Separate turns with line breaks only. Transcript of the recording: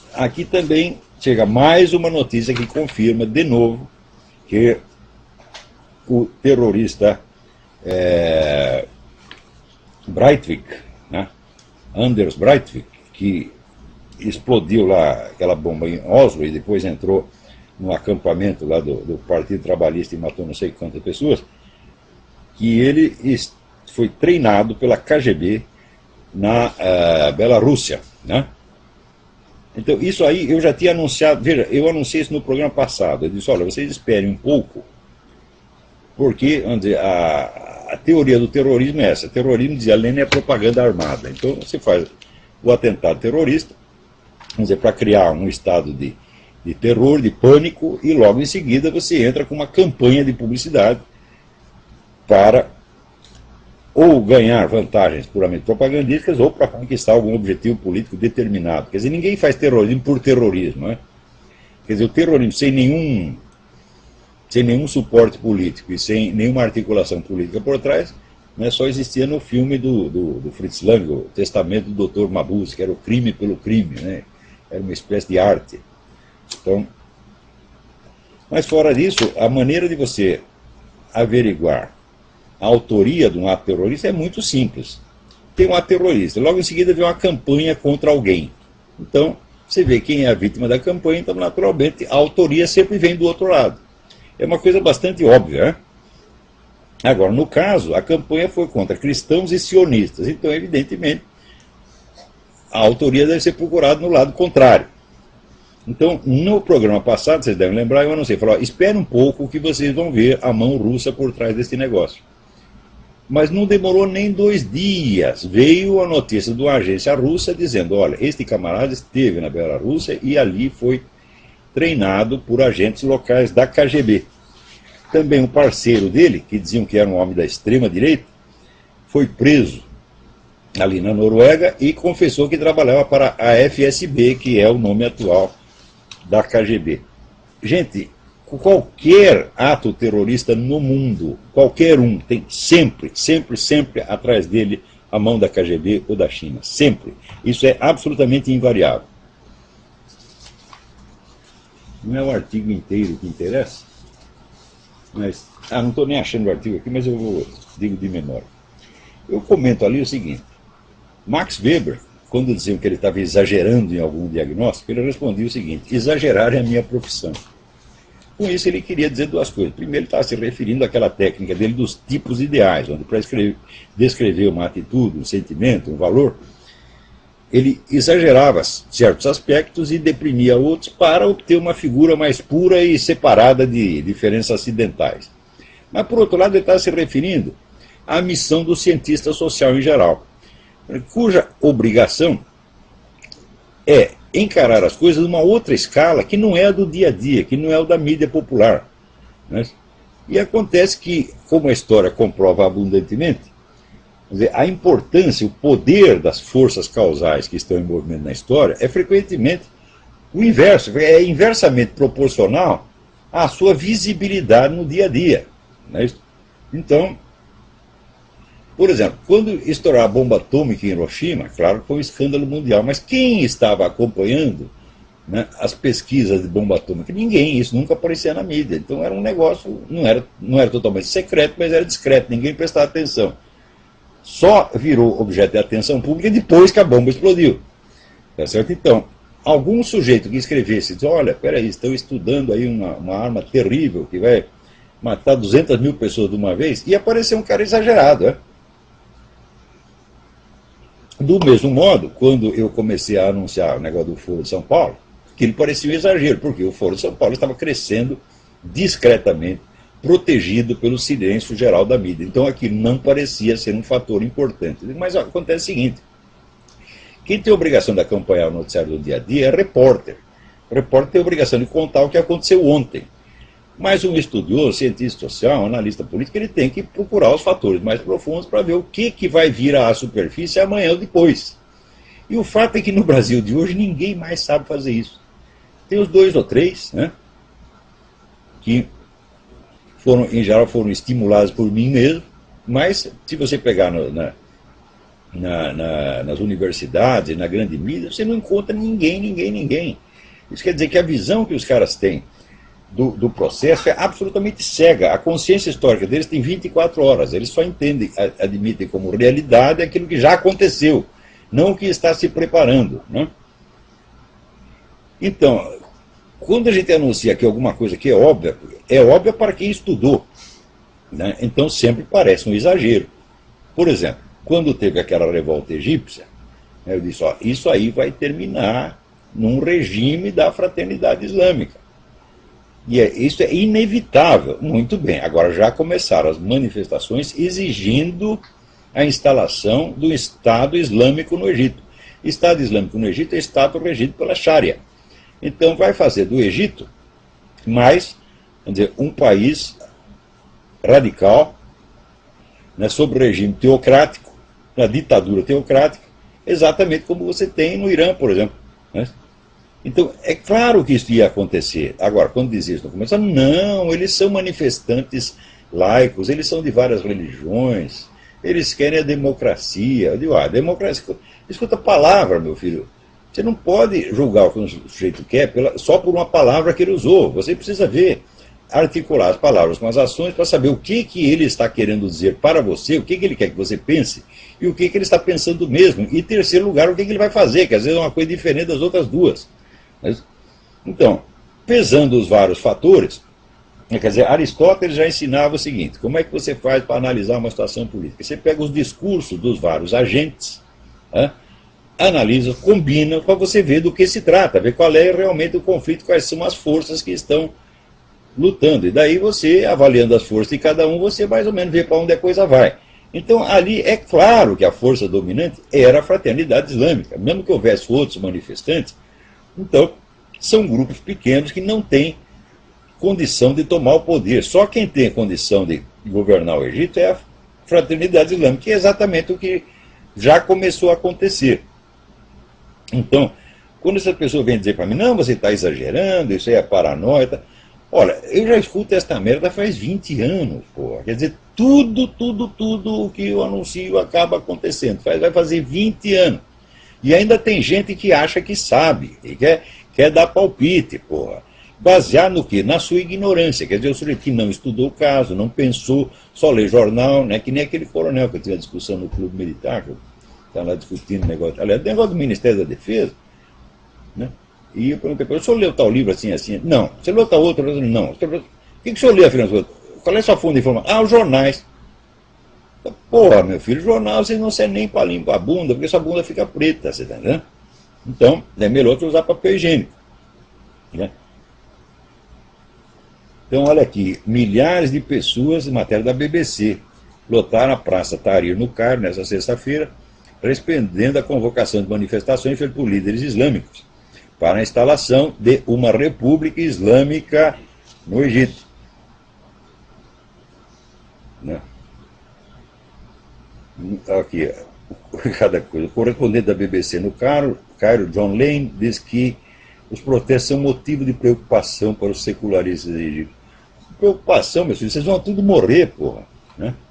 aqui também chega mais uma notícia que confirma de novo que o terrorista Breivik, né, Anders Breivik, que explodiu lá aquela bomba em Oslo e depois entrou no acampamento lá do Partido Trabalhista e matou não sei quantas pessoas, que ele foi treinado pela KGB na Bielorrússia, né? Então, isso aí eu já tinha anunciado, veja, eu anunciei isso no programa passado, eu disse, olha, vocês esperem um pouco, porque vamos dizer, a teoria do terrorismo é essa, terrorismo, dizia Lenin, é propaganda armada, então você faz o atentado terrorista, vamos dizer, para criar um estado de terror, de pânico, e logo em seguida você entra com uma campanha de publicidade para ou ganhar vantagens puramente propagandísticas ou para conquistar algum objetivo político determinado. Quer dizer, ninguém faz terrorismo por terrorismo, né? Quer dizer, o terrorismo sem nenhum suporte político e sem nenhuma articulação política por trás, né, só existia no filme do Fritz Lang, o Testamento do Dr. Mabuse, que era o crime pelo crime, né? Era uma espécie de arte. Então, mas fora disso, a maneira de você averiguar a autoria de um ato terrorista é muito simples. Tem um ato terrorista, logo em seguida vem uma campanha contra alguém. Então, você vê quem é a vítima da campanha, então naturalmente a autoria sempre vem do outro lado. É uma coisa bastante óbvia, né? Agora, no caso, a campanha foi contra cristãos e sionistas, então evidentemente a autoria deve ser procurada no lado contrário. Então, no programa passado, vocês devem lembrar, eu não sei, falou, espera um pouco que vocês vão ver a mão russa por trás desse negócio. Mas não demorou nem 2 dias. Veio a notícia de uma agência russa dizendo, olha, este camarada esteve na Bielorrússia e ali foi treinado por agentes locais da KGB. Também um parceiro dele, que diziam que era um homem da extrema-direita, foi preso ali na Noruega e confessou que trabalhava para a FSB, que é o nome atual da KGB. Gente, qualquer ato terrorista no mundo, qualquer um, tem sempre atrás dele a mão da KGB ou da China. Sempre. Isso é absolutamente invariável. Não é o artigo inteiro que interessa, mas... não estou nem achando o artigo aqui, mas eu digo de memória. Eu comento ali o seguinte. Max Weber, quando diziam que ele estava exagerando em algum diagnóstico, ele respondia o seguinte, exagerar é a minha profissão. Com isso ele queria dizer 2 coisas. Primeiro, ele estava se referindo àquela técnica dele dos tipos ideais, onde para descrever uma atitude, um sentimento, um valor, ele exagerava certos aspectos e deprimia outros para obter uma figura mais pura e separada de diferenças acidentais. Mas, por outro lado, ele estava se referindo à missão do cientista social em geral, cuja obrigação é encarar as coisas numa outra escala que não é a do dia a dia, que não é o da mídia popular, né? E acontece que, como a história comprova abundantemente, quer dizer, a importância, o poder das forças causais que estão em movimento na história é frequentemente o inverso, é inversamente proporcional à sua visibilidade no dia a dia, né? Então, por exemplo, quando estourou a bomba atômica em Hiroshima, claro que foi um escândalo mundial, mas quem estava acompanhando, né, as pesquisas de bomba atômica? Ninguém, isso nunca aparecia na mídia. Então era um negócio, não era totalmente secreto, mas era discreto, ninguém prestava atenção. Só virou objeto de atenção pública depois que a bomba explodiu. Tá certo? Então, algum sujeito que escrevesse, diz, olha, peraí, estão estudando aí uma arma terrível que vai matar 200 mil pessoas de uma vez, e apareceu um cara exagerado, né? Do mesmo modo, quando eu comecei a anunciar o negócio do Foro de São Paulo, que ele parecia um exagero, porque o Foro de São Paulo estava crescendo discretamente, protegido pelo silêncio geral da mídia. Então aquilo não parecia ser um fator importante. Mas acontece o seguinte, quem tem a obrigação de acompanhar o noticiário do dia a dia é repórter. O repórter tem a obrigação de contar o que aconteceu ontem. Mas um estudioso, cientista social, analista político, ele tem que procurar os fatores mais profundos para ver o que vai vir à superfície amanhã ou depois. E o fato é que no Brasil de hoje ninguém mais sabe fazer isso. Tem os 2 ou 3, né, que em geral foram estimulados por mim mesmo, mas se você pegar nas universidades, na grande mídia, você não encontra ninguém. Isso quer dizer que a visão que os caras têm do processo é absolutamente cega. A consciência histórica deles tem 24 horas. Eles só entendem, admitem como realidade aquilo que já aconteceu, não o que está se preparando, né? Então, quando a gente anuncia que alguma coisa que é óbvia para quem estudou, né? Então sempre parece um exagero. Por exemplo, quando teve aquela revolta egípcia, eu disse, ó, isso aí vai terminar num regime da fraternidade islâmica. E isso é inevitável. Muito bem, agora já começaram as manifestações exigindo a instalação do Estado Islâmico no Egito. Estado Islâmico no Egito é Estado regido pela Sharia. Então vai fazer do Egito mais, vamos dizer, um país radical, né, sob regime teocrático, na ditadura teocrática, exatamente como você tem no Irã, por exemplo, né? Então, é claro que isso ia acontecer. Agora, quando diz isso no começo, não, eles são manifestantes laicos, eles são de várias religiões, eles querem a democracia. Eu digo, democracia, escuta a palavra, meu filho. Você não pode julgar o que um sujeito quer só por uma palavra que ele usou. Você precisa ver, articular as palavras com as ações para saber o que ele está querendo dizer para você, o que ele quer que você pense e o que ele está pensando mesmo. E, em terceiro lugar, o que ele vai fazer, que às vezes é uma coisa diferente das outras duas. Então, pesando os vários fatores, quer dizer, Aristóteles já ensinava o seguinte: como é que você faz para analisar uma situação política? Você pega os discursos dos vários agentes, né, analisa, combina, para você ver do que se trata, ver qual é realmente o conflito, quais são as forças que estão lutando. E daí você, avaliando as forças de cada um, você mais ou menos vê para onde a coisa vai. Então, ali é claro que a força dominante era a fraternidade islâmica, mesmo que houvesse outros manifestantes. Então, são grupos pequenos que não têm condição de tomar o poder. Só quem tem condição de governar o Egito é a fraternidade islâmica, que é exatamente o que já começou a acontecer. Então, quando essa pessoa vem dizer para mim, não, você está exagerando, isso aí é paranoia, olha, eu já escuto esta merda faz 20 anos, porra. Quer dizer, tudo o que eu anuncio acaba acontecendo. Vai fazer 20 anos. E ainda tem gente que acha que sabe, e quer dar palpite, porra. Baseado no quê? Na sua ignorância. Quer dizer, o sujeito que não estudou o caso, não pensou, só lê jornal, né? Que nem aquele coronel que eu tinha discussão no clube militar, que eu estava lá discutindo o negócio. Aliás, o negócio do Ministério da Defesa, né? E eu perguntei para ele, o senhor leu tal livro assim, assim? Não. Você leu tal outro? Não. O que o senhor leu, afinal? Qual é a sua fonte de informação? Os jornais. Porra, meu filho, jornal você não serve nem para limpar a bunda, porque sua bunda fica preta, você tá entendendo? Então, é melhor que usar papel higiênico, né? Então, olha aqui, milhares de pessoas, em matéria da BBC, lotaram a Praça Tahrir no Cairo, nessa sexta-feira, respondendo à convocação de manifestações feitas por líderes islâmicos para a instalação de uma república islâmica no Egito, né? Aqui, cada coisa. O correspondente da BBC no Cairo, John Lane, diz que os protestos são motivo de preocupação para os secularistas egípcios. Preocupação, meus filhos, vocês vão tudo morrer, porra, né?